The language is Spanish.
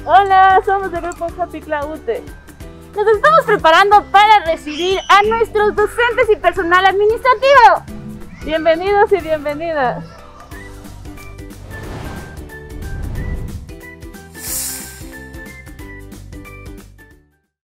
Hola, somos del grupo Happy Claute. Nos estamos preparando para recibir a nuestros docentes y personal administrativo. Bienvenidos y bienvenidas.